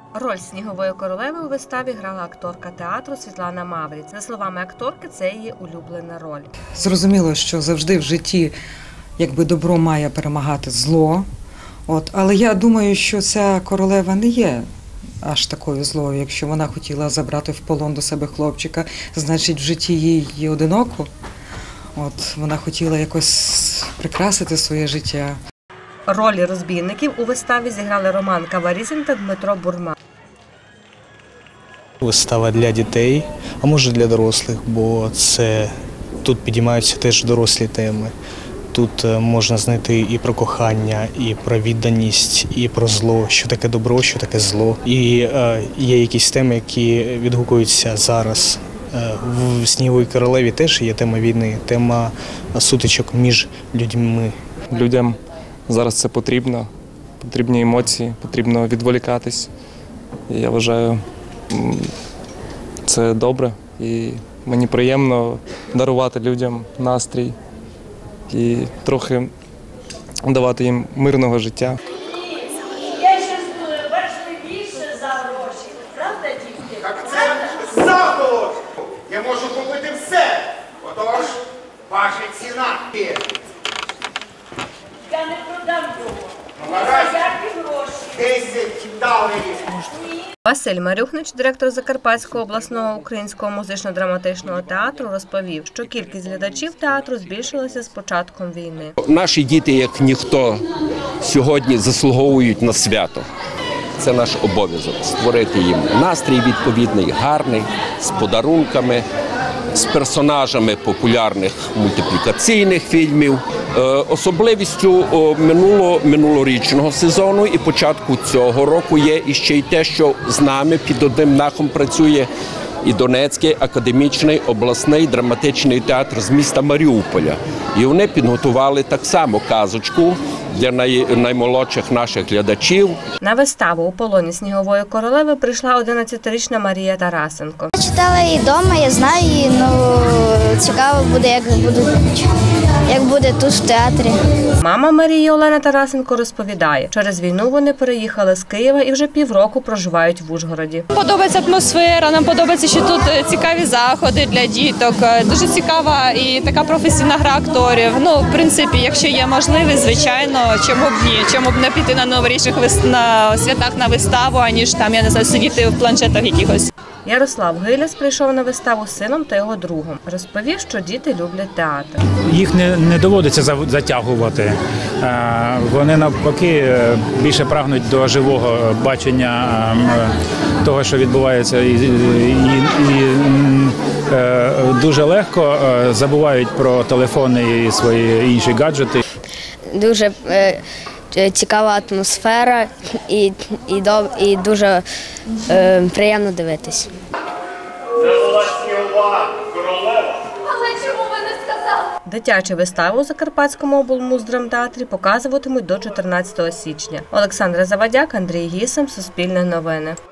Роль Снігової королеви у виставі грала акторка театру Світлана Мавріць. За словами акторки, це її улюблена роль. Зрозуміло, що завжди в житті добро має перемагати зло. Але я думаю, що ця королева не є аж такою злою. Якщо вона хотіла забрати в полон до себе хлопчика, значить в житті їй одиноко. Вона хотіла якось прикрасити своє життя. Ролі розбійників у виставі зіграли Роман Каварізін та Дмитро Бурман. Вистава для дітей, а може для дорослих, бо тут підіймаються теж дорослі теми. Тут можна знайти і про кохання, і про відданість, і про зло, що таке добро, що таке зло. І є якісь теми, які відгукуються зараз. В «Сніговій королеві» теж є тема війни, тема сутичок між людьми. Людям зараз це потрібно, потрібні емоції, потрібно відволікатись. І я вважаю, це добре і мені приємно дарувати людям настрій і трохи давати їм мирного життя. Я ще важливіше за гроші. Правда, дітки? Так це заколот! Я можу купити все. Отож, ваша ціна. Я не продам його. Гаразд. Які гроші? 10 доларів. Василь Марюхнич, директор Закарпатського обласного українського музично-драматичного театру, розповів, що кількість глядачів театру збільшилася з початком війни. Наші діти, як ніхто, сьогодні заслуговують на свято. Це наш обов'язок – створити їм настрій відповідний, гарний, з подарунками, з персонажами популярних мультиплікаційних фільмів. Особливістю минулорічного сезону і початку цього року є іще й те, що з нами під одним дахом працює і Донецький академічний обласний драматичний театр з міста Маріуполя. І вони підготували так само казочку для наймолодших наших глядачів. На виставу «У полоні Снігової королеви» прийшла 11-річна Марія Тарасенко. Я читала її вдома, я знаю її, цікаво буде, як буде тут в театрі. Мама Марії Олена Тарасенко розповідає, через війну вони переїхали з Києва і вже півроку проживають в Ужгороді. Подобається атмосфера, нам подобається, що тут цікаві заходи для діток, дуже цікава і така професійна гра акторів. В принципі, якщо є можливість, звичайно, чому б ні, чому б не піти на новорічних святах на виставу, аніж там, я не знаю, сидіти в планшетах якихось. Ярослав Гиляс прийшов на виставу з сином та його другом. Розповів, що діти люблять театр. Їх не доводиться затягувати. Вони навпаки більше прагнуть до живого бачення того, що відбувається, і дуже легко забувають про телефони і свої інші гаджети. Дуже цікава атмосфера і дуже приємно дивитись. Це була Снігова королева. Але чому ви не сказали? Дитячу виставу у Закарпатському облмуздрамтеатрі показуватимуть до 14 січня. Олександра Завадяк, Андрій Гісем, Суспільне новини.